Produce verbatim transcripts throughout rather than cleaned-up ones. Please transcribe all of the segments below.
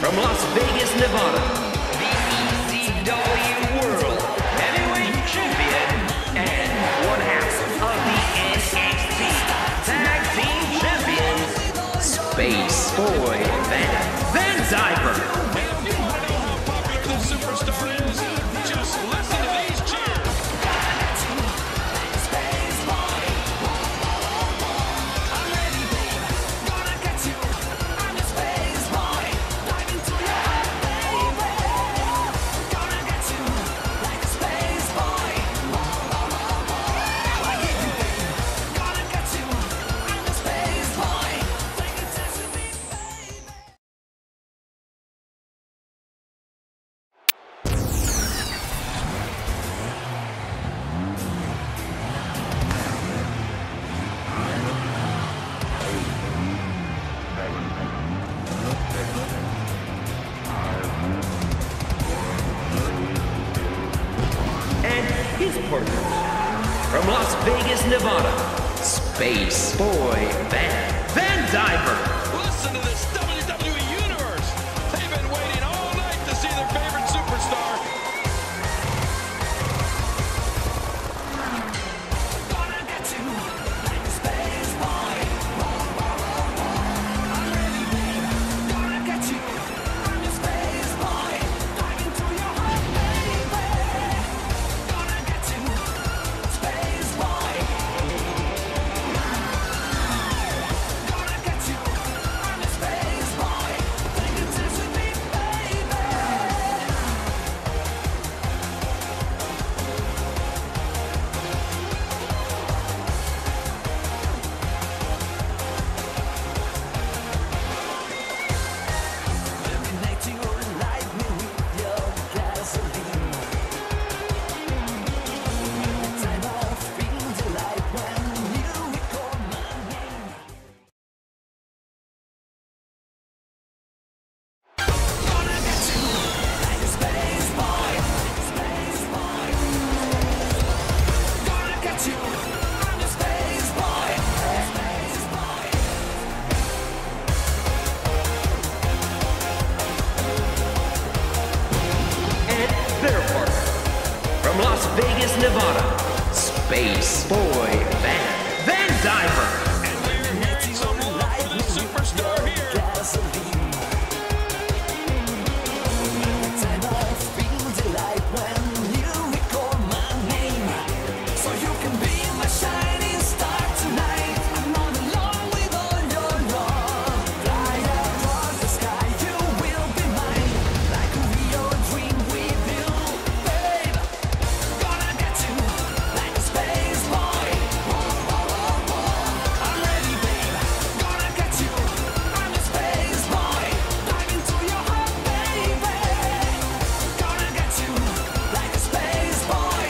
From Las Vegas, Nevada, the E C W World Heavyweight Champion and one half of the N X T Tag Team Champions, Space Boy Van, Van Diver. If you want to know how popular this superstar is, just listen to these cheers. His partner, from Las Vegas, Nevada, Space Boy Van, Van Diver. Listen to this W W E Universe. They've been waiting all night to see their favorite superstar. Gonna get you like a space boy. I'm ready, babe. Gonna get you. I'm a space boy. Dive into your heart, baby. Gonna get you, space boy. Gonna get you. I'm a space boy. Take a chance with me, baby. Illuminate you and light me with your gasoline. Time I feel delight when you call my name. Gonna get you like a space boy, space boy. Gonna get you, I'm a space boy, space boy. And their partner, from Las Vegas, Nevada, Space Boy Van, Van Diver. And we're hearing some love for the superstar here. Time I feel delight when you call my name. So you can be my shining star tonight. I'm not alone with all your love. Fly across the sky, you will be mine. Like a real dream with you, babe. Gonna get you like a space boy. I'm ready, babe. Gonna get you. I'm a space boy. Dive into your heart, baby. Gonna get you like a space boy.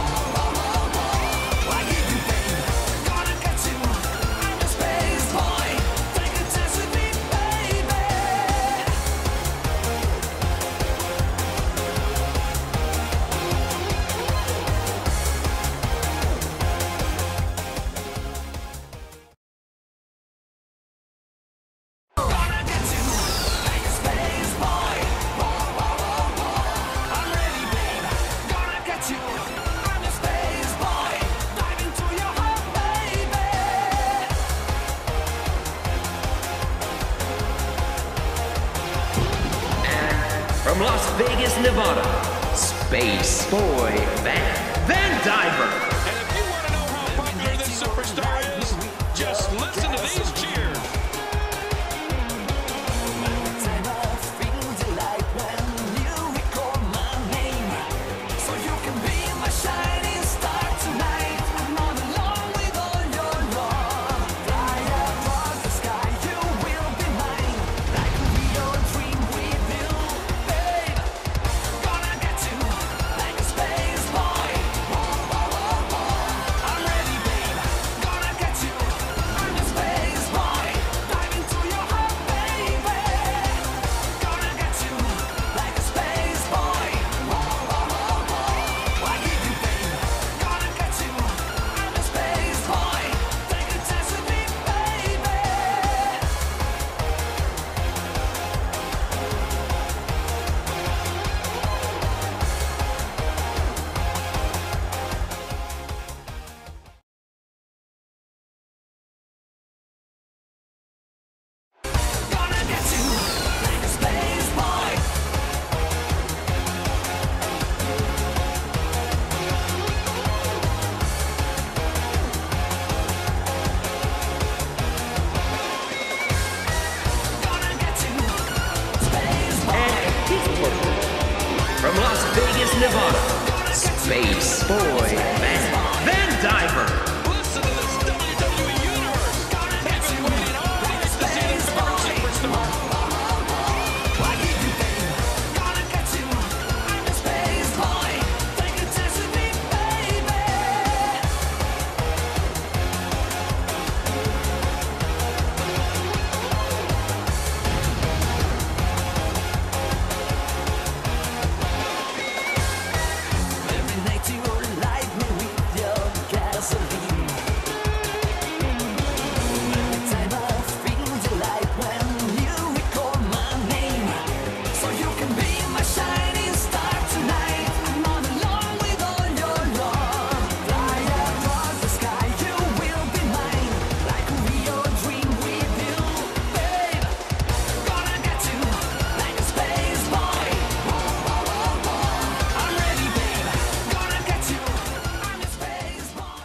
I give you pain. Gonna get you. I'm a space boy. Take a chance with me, baby. Gonna get you like a space boy. I'm ready, babe. Gonna get you. I'm a space boy. Dive into your heart, baby. And from Las Vegas, Nevada, Space Boy Van, Van Diver. And if you want to know how popular this superstar is, just listen to these cheers. Time I feel delight when you call my name. So you can be my shining star tonight. I'm not alone with all your love. Fly across the sky, you will be mine. Like a real dream with you, babe. Gonna get you like a space boy. Boy Van, Van Diver. Listen to this W W E Universe. They've been waiting all week to see their favorite superstar. I need you, babe. Gonna get you. I'm the space boy. Take a chance with me, baby. Every night you light me with your gasoline. Every time I feel the light when you recall my name. So you can be my shining star tonight. I'm not alone with all your love. Fly across the sky, you will be mine. Like a real dream with you, babe. Gonna get you like a space boy. I'm ready, babe. Gonna get you. I'm a space boy.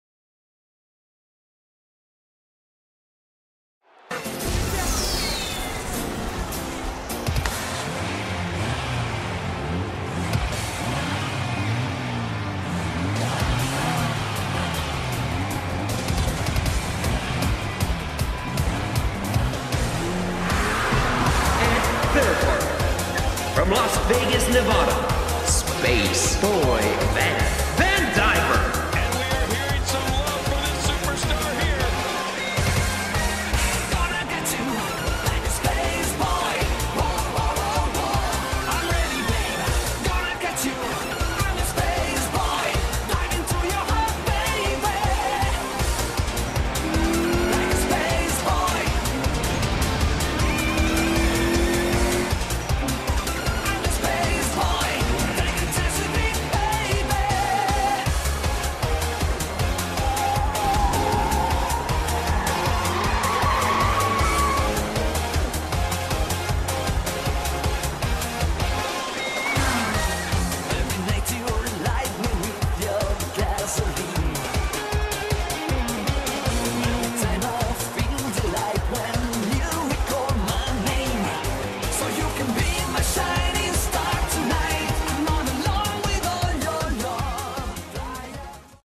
Third part. From Las Vegas, Nevada, Space Boy Van, Van Diver. And we are hearing some love for this superstar here. Gonna get you like a space boy. I'm ready, babe. Gonna get you. I'm a space boy. Dive into your heart, baby. Like a space boy. I'm a space boy. Take a chance with me, baby. Every night you light me with your gasoline. Every time I feel the light when you recall my name. So you can be my shining star tonight. I'm not alone with all your love. Fly up.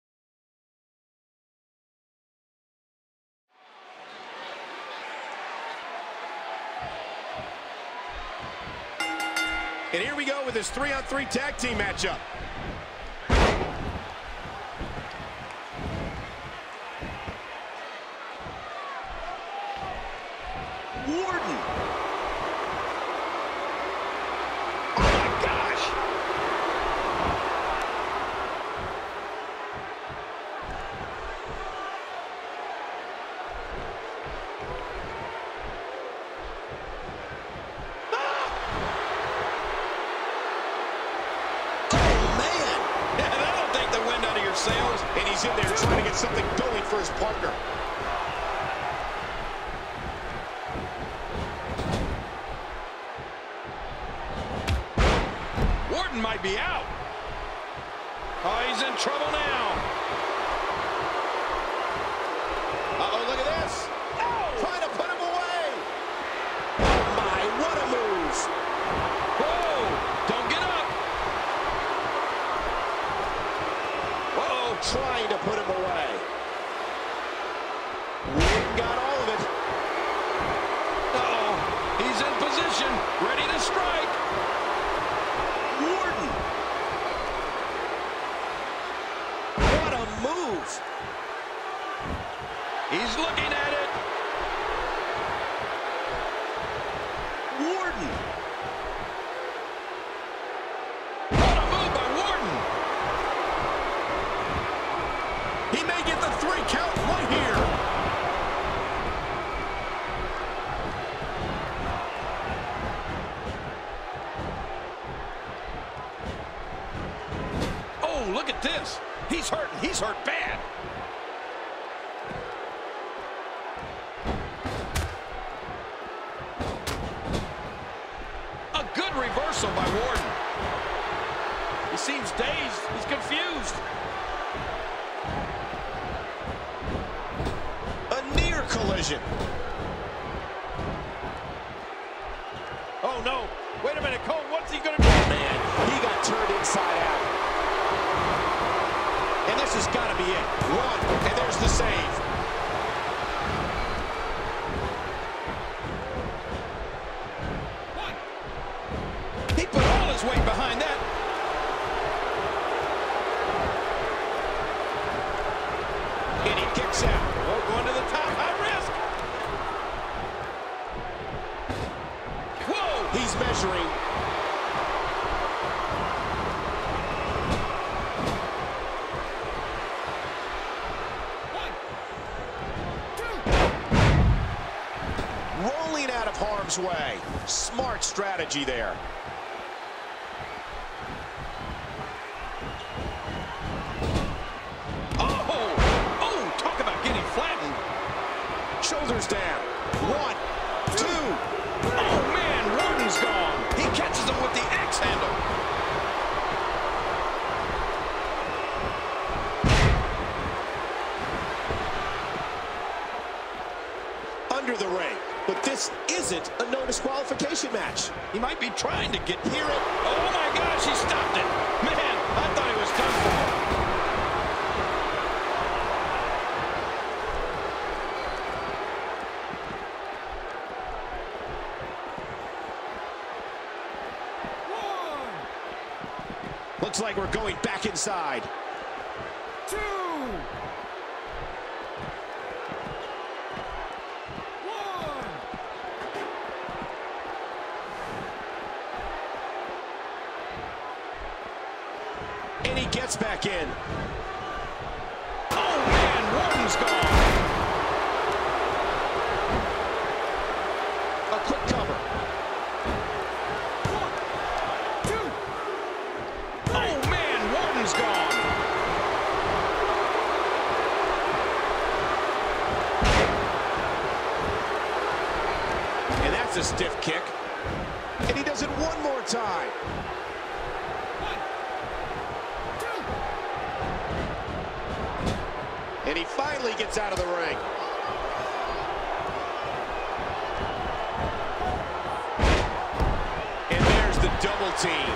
And here we go with this three-on-three tag team matchup. Warden. Oh my gosh. Yeah, that'll take the wind out of your sails. And he's in there trying to get something going for his partner. Warden might be out. Oh, he's in trouble now. Uh-oh, look at this. Trying to put him away. Oh my, what a move. Whoa, don't get up. Whoa, Trying to put him away. Warden got all of it. uh-oh, he's in position, ready to strike. Warden. What a move. He's looking at it. Warden. What a move by Warden. He may get the three count right here. Oh, look at this. He's hurting. He's hurt bad. A good reversal by Warden. He seems dazed. He's confused. A near collision. Oh, no. Wait a minute, Cole. What's he going to do? Man, he got turned inside out. This has got to be it. One, and there's the save. One. He put all his weight behind that. And he kicks out. Oh, going to the top, high risk. Whoa! He's measuring. One, two. Rolling out of harm's way. Smart strategy there. Oh! Oh, talk about getting flattened. Shoulders down. One, two. Oh, man, Wharton's gone. He catches him with the axe handle. Under the ring. But this isn't a no disqualification match. He might be trying to get hear it. Oh, my gosh, he stopped it. Man, I thought he was done for. Looks like we're going back inside. Two. One. And he gets back in. Oh, man, Wharton's gone. A quick cover. One, two. Oh, man, Wharton's gone. And that's a stiff kick. And he does it one more time. One, two. And he finally gets out of the ring. And there's the double team.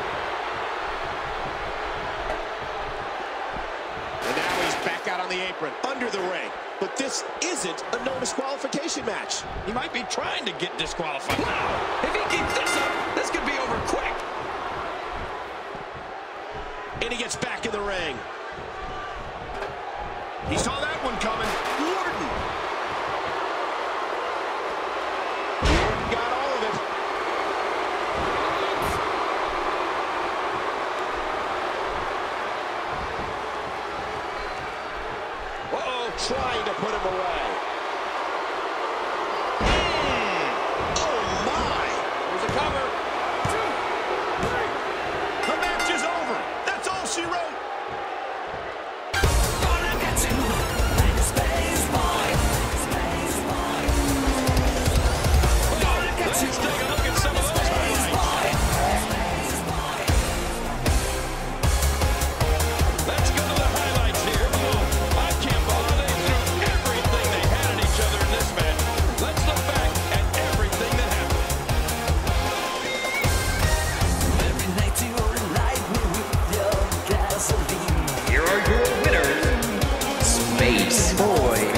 And now he's back out on the apron, under the ring. But this isn't a no disqualification match. He might be trying to get disqualified. Wow! If he keeps this up, this could be over quick. And he gets back in the ring. He saw that one coming. Wharton. Wharton got all of it. Uh-oh, trying to put him away. Mm. Oh, my. There's a cover. Two, three. The match is over. That's all she wrote. Gonna get you like a space boy. Space boy. Gonna get Let's you take a look at some of those space highlights. boy. Space boy. Let's go to the highlights here. Oh, I can't believe they threw everything they had at each other in this match. Let's look back at everything that happened. Every night you light me with your gasoline. Here are your winners, Space Boy